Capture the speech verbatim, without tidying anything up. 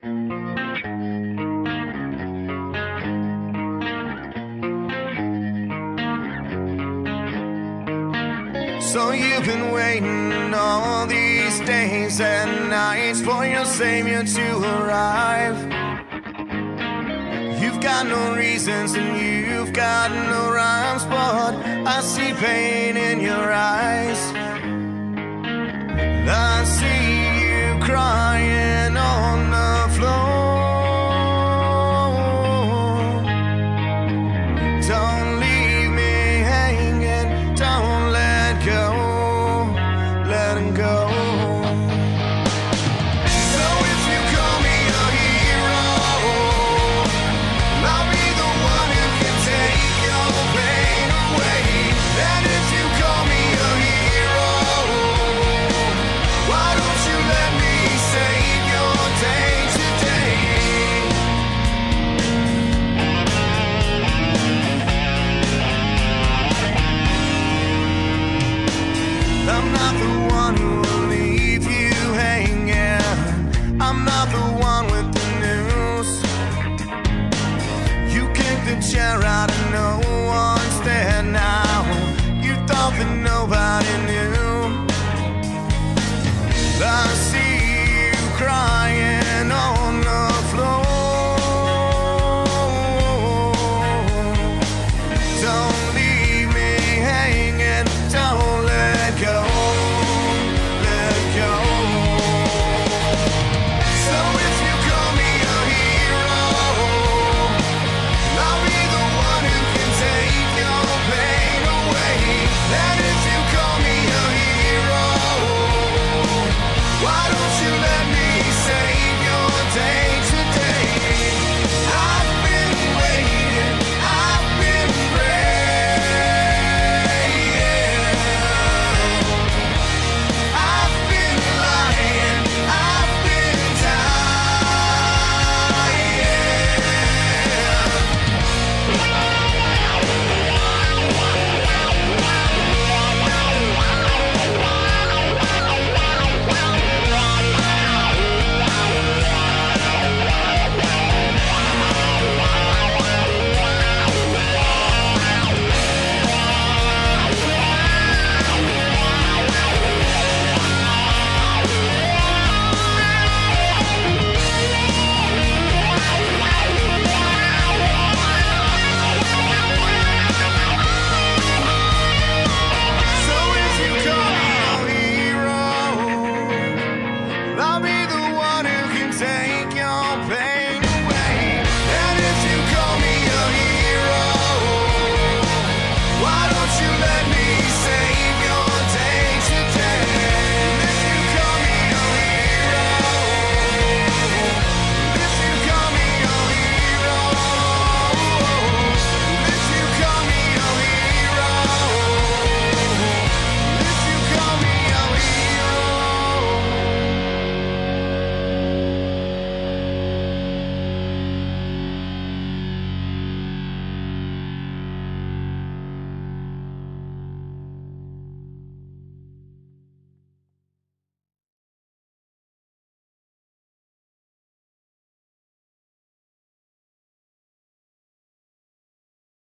So you've been waiting all these days and nights for your savior to arrive. You've got no reasons and you've got no rhymes, but I see pain in your eyes. I see you crying on the floor. Don't leave me hanging, don't let go, let him go. So if you call me a hero, I'll be the one who can take your pain away. And if you call me a hero, why don't you let me save your day today? I'm not the one who will leave you hanging. I'm not the